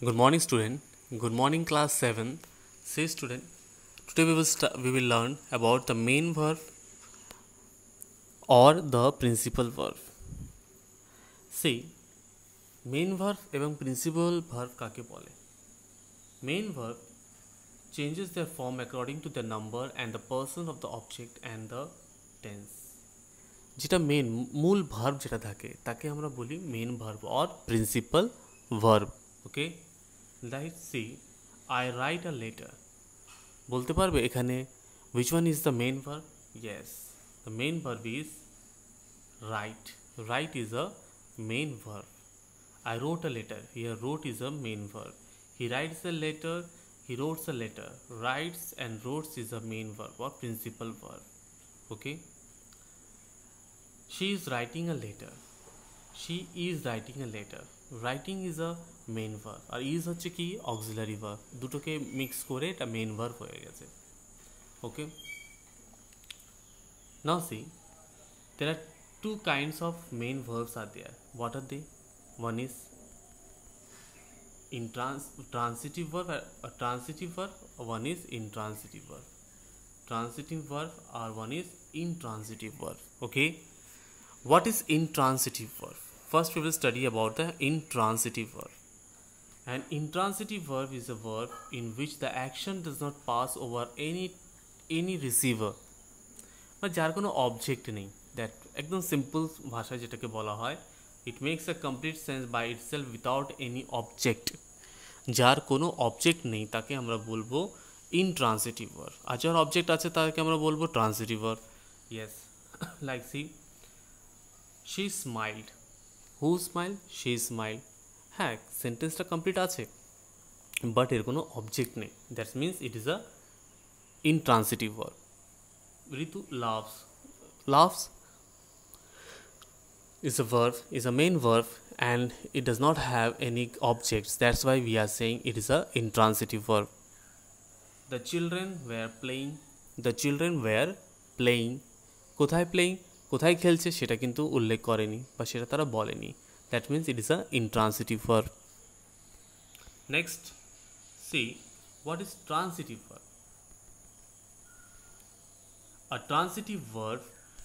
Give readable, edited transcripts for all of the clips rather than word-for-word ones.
Good morning, student. Good morning, class 7. Say, student. Today we will learn about the main verb or the principal verb. See, main verb এবং principal verb কাকে বলে? Main verb changes their form according to the number and the person of the object and the tense. যেটা মূল verb যেটা থাকে তাকে আমরা বলি main verb or principal verb. Okay, like see I write a letter. বলতে পারবে এখানে which one is the main verb? Yes, the main verb is write. Write is a main verb. I wrote a letter. Here wrote is a main verb. He writes a letter. He wrote a letter. Writes and wrote is a main verb or principal verb. Okay. She is writing a letter. She is writing a letter. Writing is a main verb R is হচ্ছে কি auxiliary verb, দুটোকে mix করে এটা main verb হয়ে গেছে। ওকে, now see, there are two kinds of main verbs are there. What are they? One is transitive verb, a transitive verb, one is intransitive verb. Transitive verb or one is intransitive verb. Okay, what is intransitive verb? First we will study about the intransitive verb. An intransitive verb is a verb in which the action does not pass over any receiver, বা যার কোনো object নেই। That একদম simple ভাষায় যেটাকে বলা হয়, it makes a complete sense by itself without any object. যার কোনো অবজেক্ট নেই তাকে আমরা বলবো ইনট্রান্সিটিভ ভার্ব, আর যার অবজেক্ট আছে তাকে আমরা বলবো transitive verb. Yes, like see she smiled. Who smile? She smile. হ্যাঁ, সেন্টেন্সটা কমপ্লিট আছে বাট এর কোনো অবজেক্ট নেই, that's means it is a intransitive verb. Ritu laughs. Laughs is a verb, is a main verb, and it does not have any objects. That's why we are saying it is a intransitive verb. The children were playing. The children were playing. কোথায় playing? কোথায় খেলছে সেটা কিন্তু উল্লেখ করেনি বা সেটা তারা বলেনি। That means it is a intransitive verb. Next, see what is transitive verb. A transitive verb.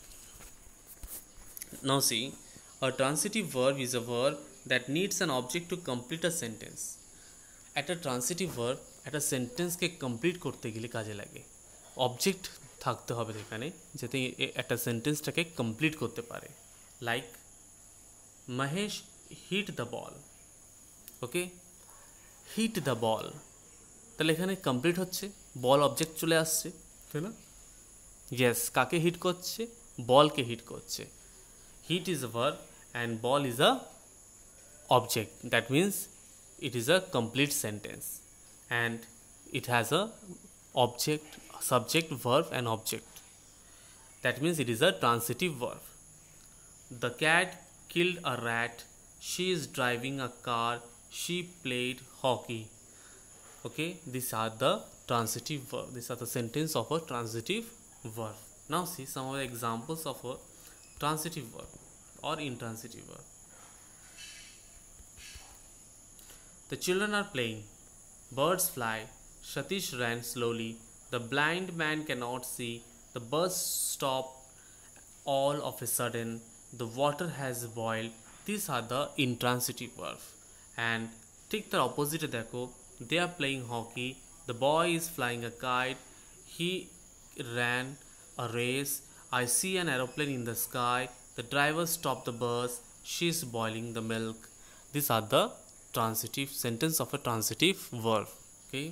Now see, a transitive verb is a verb that needs an object to complete a sentence. একটা transitive verb একটা সেন্টেন্সকে complete করতে গেলে কাজে লাগে, object থাকতে হবে এখানে যাতে একটা সেন্টেন্সটাকে কমপ্লিট করতে পারে। Like Mahesh hit the ball. Okay, hit the ball, তাহলে এখানে কমপ্লিট হচ্ছে, বল অবজেক্ট চলে আসছে, তাই না? ইয়েস, কাকে হিট করছে? বলকে হিট করছে। Hit is a verb and ball is a object. That means it is a complete sentence and it has a object, subject, verb and object. That means it is a transitive verb. The cat killed a rat. She is driving a car. She played hockey. Okay, these are the transitive verb. These are the sentence of a transitive verb. Now see some of the examples of a transitive verb or intransitive verb. The children are playing. Birds fly. Satish ran slowly. The blind man cannot see. The bus stopped all of a sudden. The water has boiled. These are the intransitive verbs. And take the opposite. Dekho, they are playing hockey. The boy is flying a kite. He ran a race. I see an aeroplane in the sky. The driver stopped the bus. She is boiling the milk. These are the transitive sentence of a transitive verb. Okay.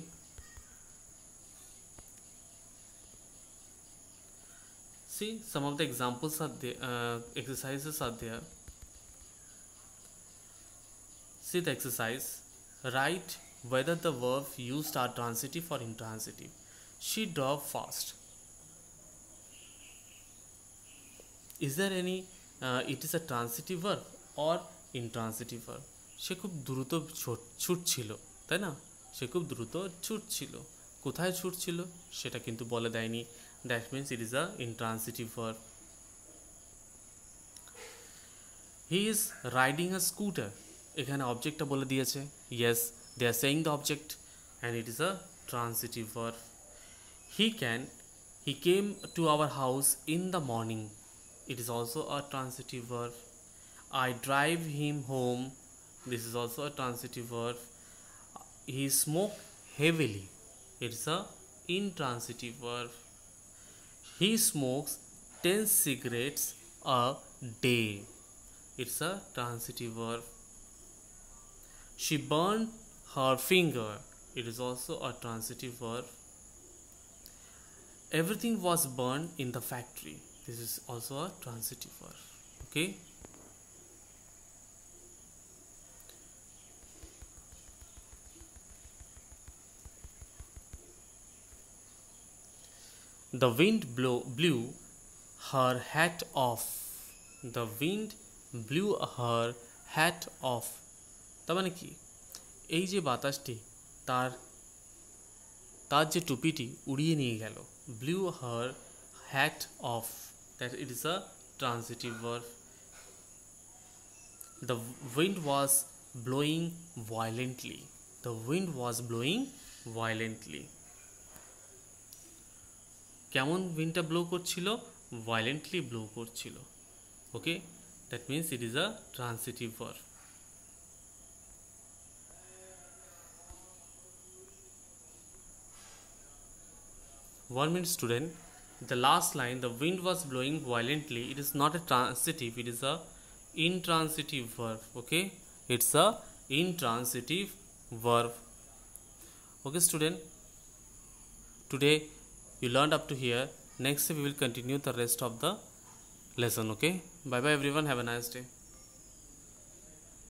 See some of the examples are there. Exercises are there. See the exercise. Write whether the verb used are transitive or intransitive. She drove fast. Is there any it is a transitive verb or intransitive verb? সে খুব দ্রুত ছুটছিল, তাই না? সে খুব দ্রুত ছুটছিল, কোথায় ছুটছিল সেটা কিন্তু বলে দেয়নি। That means it is a intransitive verb. He is riding a scooter, এখানে অবজেক্টটা বলে দিয়েছে। Yes, They are saying the object, and it is a transitive verb. He came to our house in the morning. It is also a transitive verb. I drive him home. This is also a transitive verb. He smoked heavily. It's a intransitive verb. He smokes 10 cigarettes a day. It's a transitive verb. She burned her finger. It is also a transitive verb. Everything was burned in the factory. This is also a transitive verb. Okay. The wind blew her hat off. The wind blew her hat off. তার মানে কি, এই যে বাতাসটি তার তার যে টুপিটি উড়িয়ে নিয়ে গেল, blew her hat off, that it is a transitive verb. The wind was blowing violently. The wind was blowing violently. কেমন উইন্ডটা ব্লো করছিল? ভায়োলেন্টলি ব্লো করছিল। Okay, that means it is a transitive verb. 1 minute student, the last line, the wind was blowing violently, it is not a transitive, it is a intransitive verb. Okay, it's a intransitive verb. Okay student, today you learned up to here. Next we will continue the rest of the lesson. Okay, bye bye everyone, have a nice day.